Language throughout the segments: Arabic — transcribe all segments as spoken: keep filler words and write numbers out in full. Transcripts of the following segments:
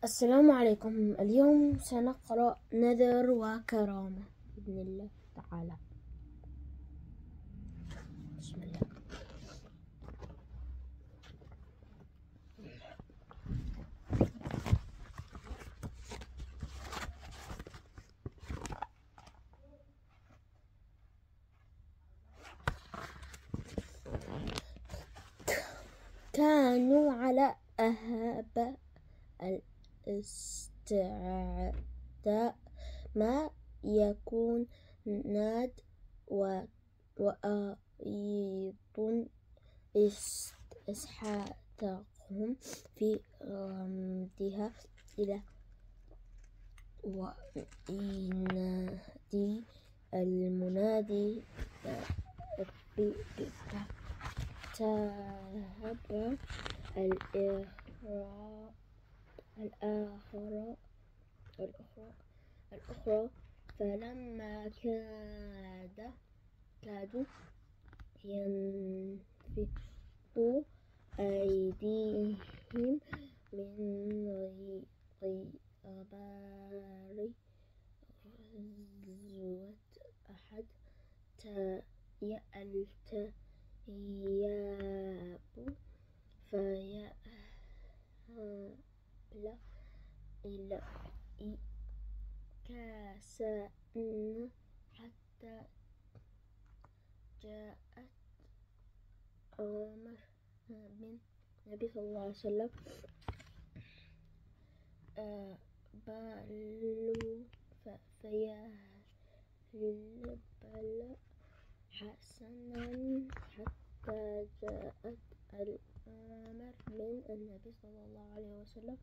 السلام عليكم. اليوم سنقرأ نذر وكرامة بإذن الله تعالى. بسم الله. كانوا على أهب الاستعداء ما يكون ناد وأيضا إسحاقهم في غمدها إلى وينادي المنادي تهب الآخرى الأخرى الأخرى فلما كاد كادوا ينفقوا أيديهم من غبار غزوة أحد التياب فيأبل إلى كاسان حتى جاءت عمر بن النبي صلى الله عليه وسلم بالوا فيهبل حسنا حتى جاءت الأمر من النبي صلى الله عليه وسلم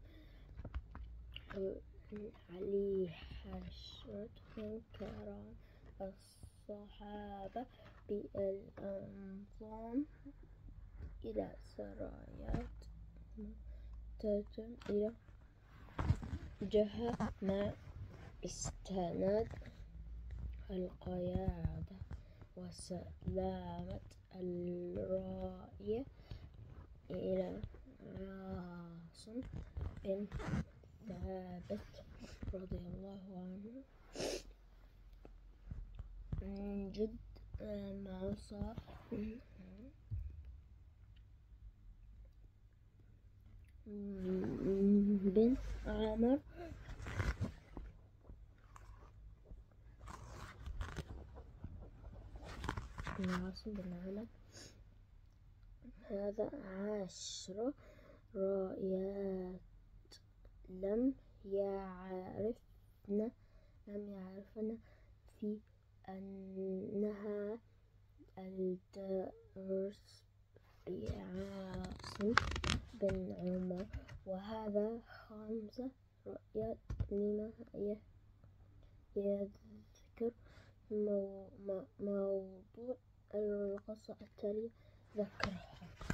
عليه حشرة كرام الصحابة بالأنظام إلى سرايات متجه إلى جهة ما استند القيادة وسلامة الراية إلى عاصم بن ثابت رضي الله عنه جد موسى بن عمر عاصم بن عمر هذا عشر رايات لم يعرفن لم يعرفن في أنها الدرس بعاصم بن عمر، وهذا خمسة رؤيات لما يذكر موضوع القصة التالية ذكرها.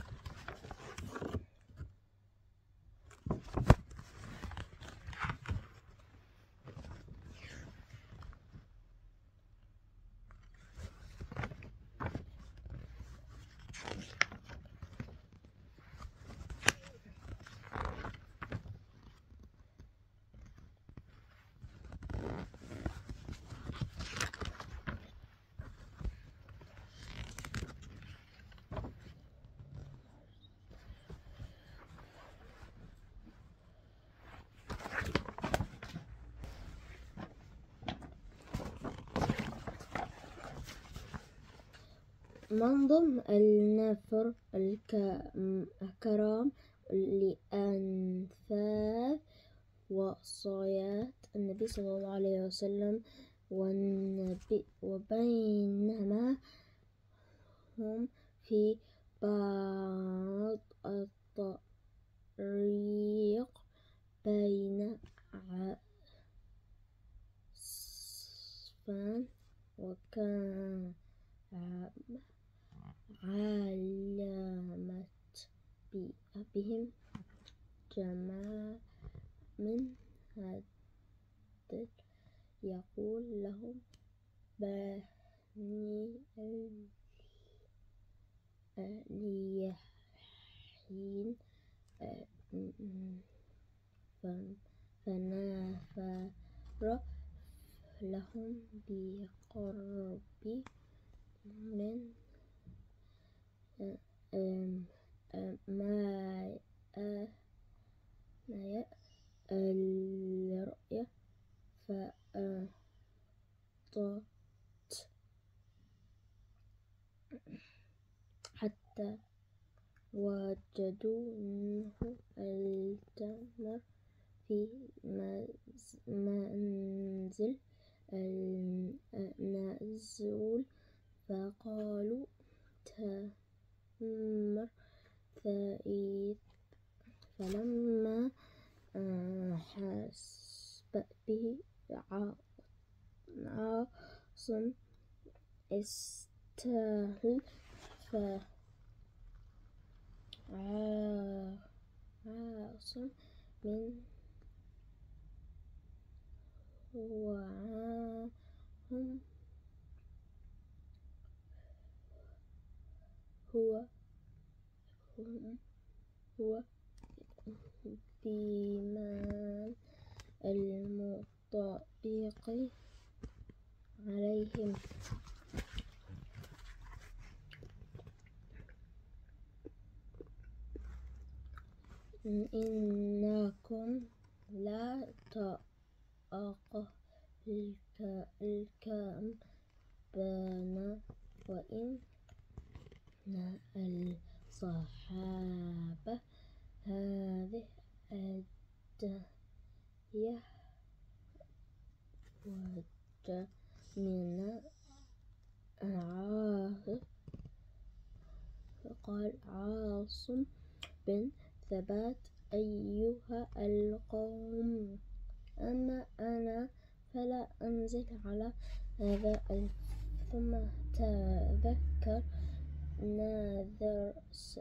من ضمن النفر الكرام لأنفاذ وصايات النبي صلى الله عليه وسلم، والنبي وبينما هم في بعض الطريق بين عسفان وكان علمت بهم جماعة من هدد يقول لهم بني اليحين فنفر لهم بقرب من ماء الرأي فأطت حتى وجدوا منه التمر في منزل النزول فقالوا تمر ثريد فلما حس به عاصم استهل فعاصم من وعاهم هو هو بمن المطبق عليهم إنكم لا تقربون وإن الصحابة هذه الدية وجه من عاصم فقال عاصم بن ثابت أيها القوم أما أنا فلا أنزل على هذا ثم تذكر نذر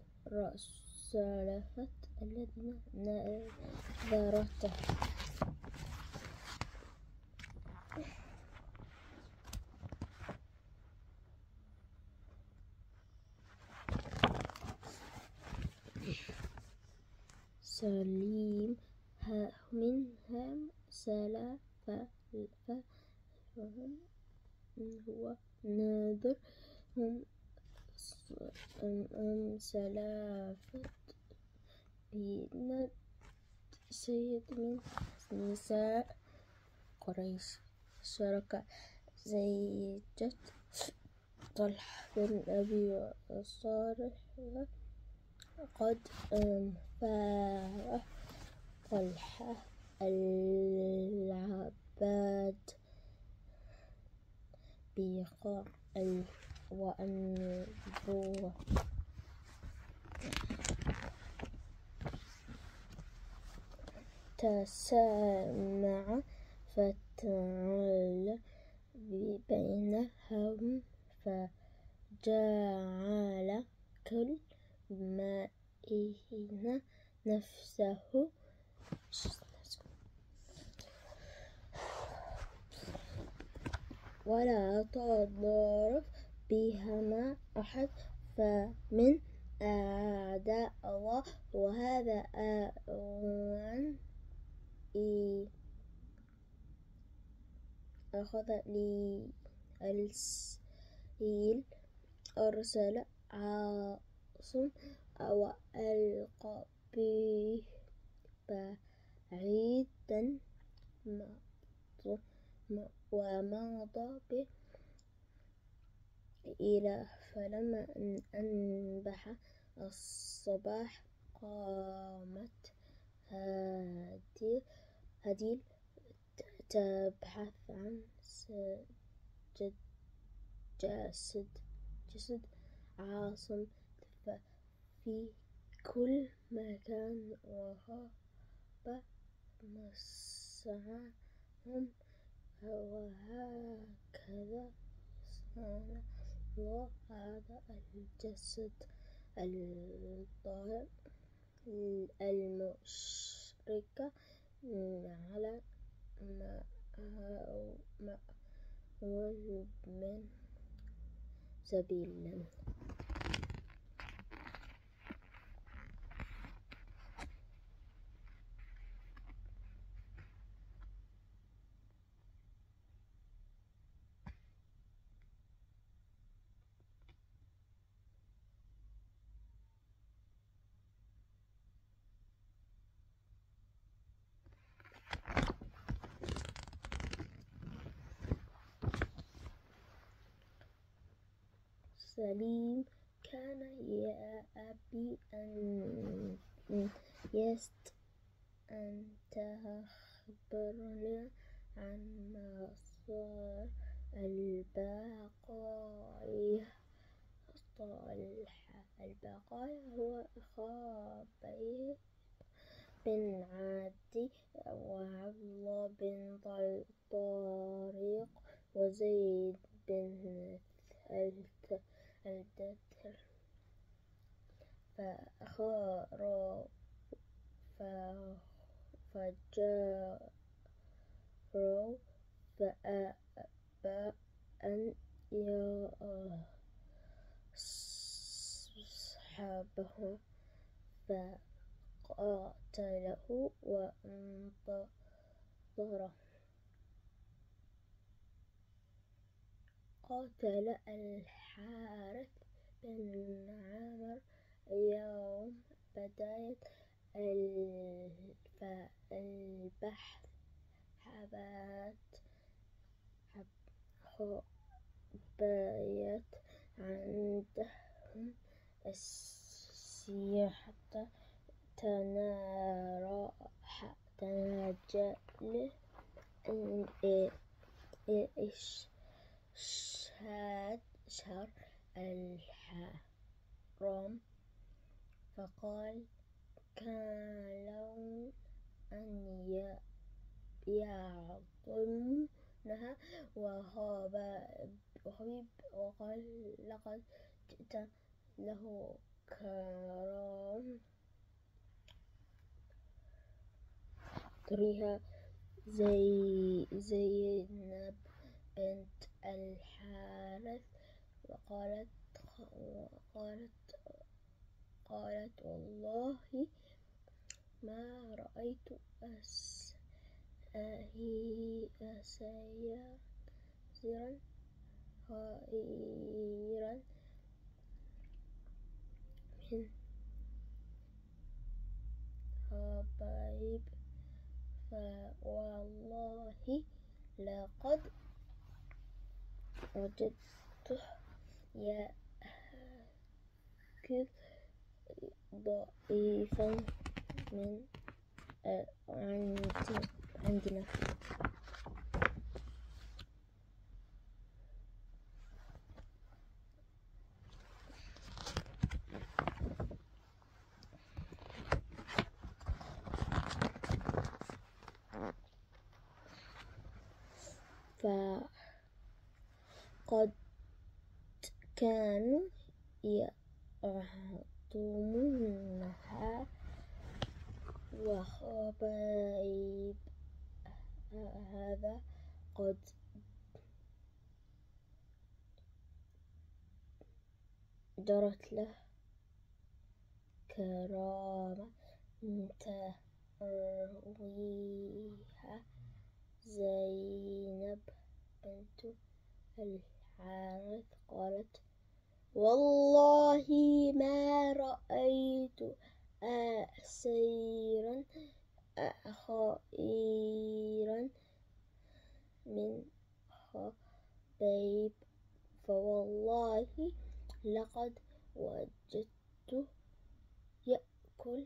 سلفت الذين نذرته سليم منهم سلف فهم هو نذر هم سلفت بنت سيد من نساء قريش شرك زوجة طلحة بن أبي صالح قد فارق طلحة العباد بقاع وأنبوه تسامع فتعال بينهم فجعل كل مائن نفسه ولا تضرب بهما أحد فمن أعداء الله وهذا أوان أخذ لي السيل أرسل عاصم وألقى به بعيدا ومضى به إلى فلما أنبح الصباح قامت هديل تبحث عن جسد جسد عاصم في كل مكان وخاب مسعاهم وهكذا صنع الله هذا الجسد الطاهر المشرك على مأوى من سبيل الله. سليم كان يا أبي أن يست أن تخبرنا عن مصدر البقايا الصالحة. البقايا هو خبيب بن عدي وعبد الله بن طارق وزيد بن الدثر فخروا فجاروا فأبى أن يصحبه فقاتله وانتصره. قاتل الحارث بن عامر يوم بداية البحث حبات حبايت عندهم السير حتى تنارى تناجل شهر الحرام فقال كان لهم أن يعظمونها وخبيب وقال لقد جئت له كرام تريها زي زينب بنت الحارث وقالت وقالت قالت والله ما رأيت أسيرا خيرا من خبيب فوالله لقد وجدته يأكل ضعيفا من عندنا. فقد كانوا يعظمونها وخبيب هذا قد جرت له كرامة ترويها زينب بنت الحارث قالت والله ما رأيت أسيرا خيرا من خبيب فوالله لقد وجدته يأكل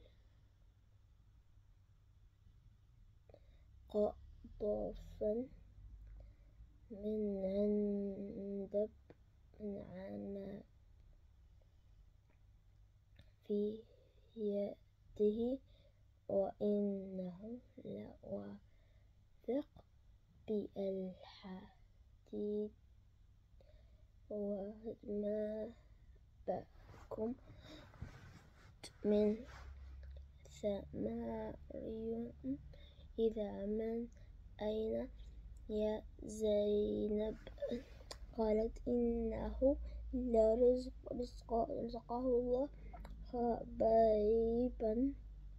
قطفا من عندب من عنب في يده وإنه لواثق بالحديد وما بكم من ثمار إذا من أين يا زينب قالت إنه لرزق رزقه الله خبيبا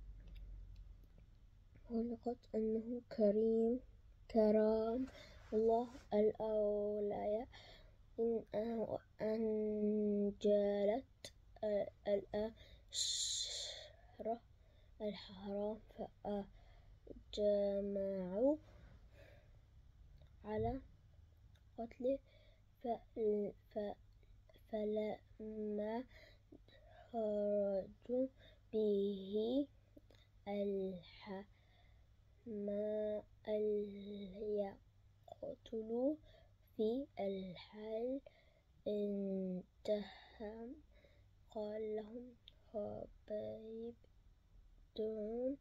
ولقد أنه كريم كرام الله الأولى إنه أنجلت الأشهر الحرام فأجمعوا على قتله فلما خرجوا به ألح ما يقتلوا في الحال انتهى قال لهم خبيب دون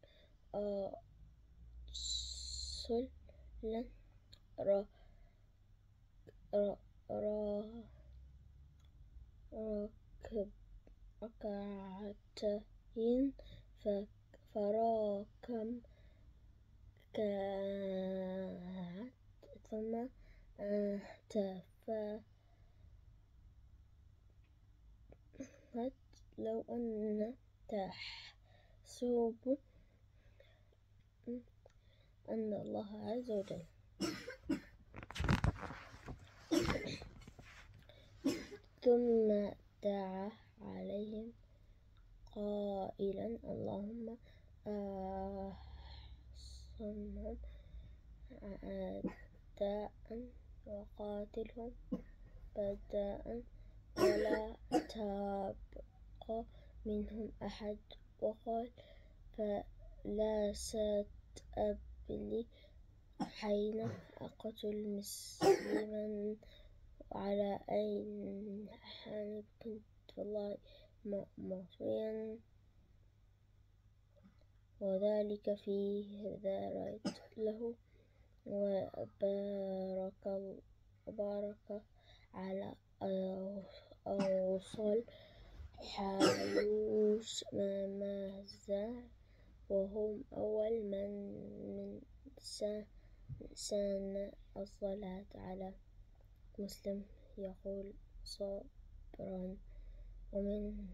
صلا ركعتين فراكم كعت ثم تفهت لو أن تحسب أن الله عز وجل ثم دعا عليهم قائلا اللهم أحصنهم أعداء وقاتلهم بداء ولا تبق منهم أحد. وقال فلست أبلي حين أقتل مسلما على أي حال كنت والله معصيا وذلك فيه ذريت له وبارك وبارك على أوصال حالوش مازع وهم أول من من سان الصلاة على مسلم يقول صبرا. ومن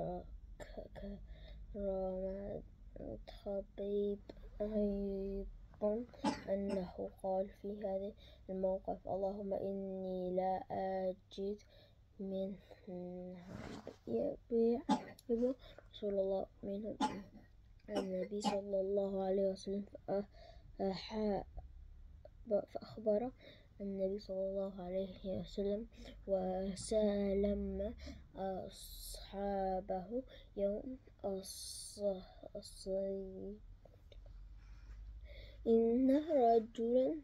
كرامة خبيب أيضا أنه قال في هذا الموقف اللهم إني لا أجد من يبيع رسول الله منهم النبي صلى الله عليه وسلم فأخبر النبي صلى الله عليه وسلم وسلم أصحابه يوم الصيد إن رجلا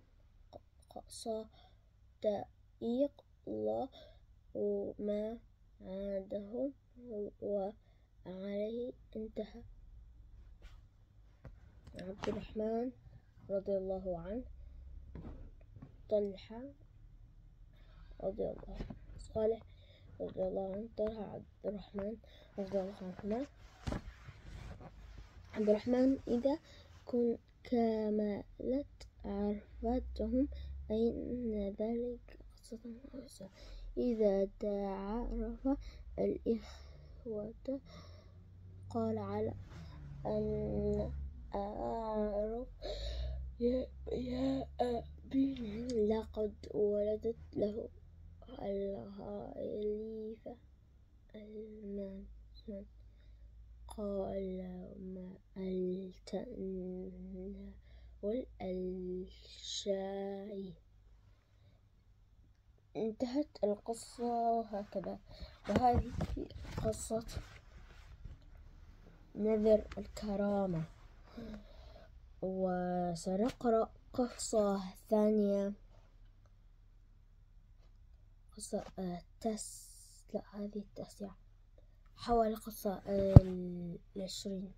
صديق الله ما عاده وعليه انتهى. عبد الرحمن رضي الله عنه طلحة رضي الله عنه صالح رضي الله عنه طلحة عبد الرحمن رضي الله عنهما. عبد الرحمن إذا كن كملت عرفتهم أين ذلك قصة إذا تعرف الإخوة قال على أن أعرف يا, يا أبي لقد ولدت له الخليفة المنصور قال ما التنا والألشاي. انتهت القصة هكذا. وهذه قصة نذر الكرامة. وسنقرأ قصة ثانية قصة التس لا هذه التاسعة حوالي قصة العشرين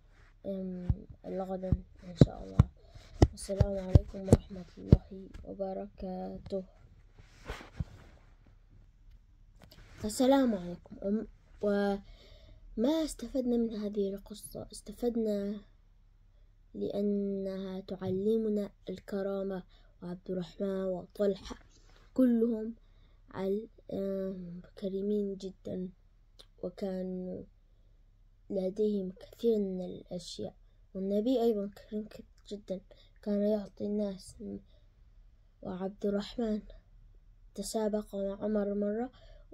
غدا إن شاء الله. السلام عليكم ورحمة الله وبركاته. السلام عليكم. وما استفدنا من هذه القصة؟ استفدنا لأنها تعلمنا الكرامة. وعبد الرحمن وطلحة كلهم كريمين جدا وكانوا لديهم كثير من الأشياء. والنبي أيضا كريم جدا كان يعطي الناس. وعبد الرحمن تسابق مع عمر مرة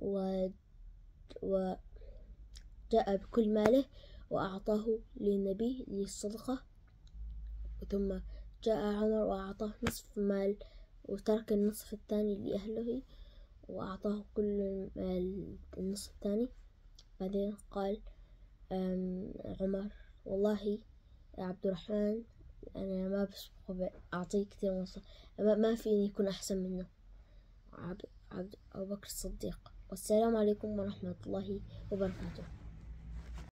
وجاء بكل ماله وأعطاه للنبي للصدقة ثم جاء عمر وأعطاه نصف مال وترك النصف الثاني لأهله وأعطاه كل المال النص الثاني. بعدين قال عمر والله يا عبد الرحمن أنا ما بس أعطيه كثير مصر، ما فيني يكون أحسن منه. عبد عبد أبو بكر الصديق. والسلام عليكم ورحمة الله وبركاته.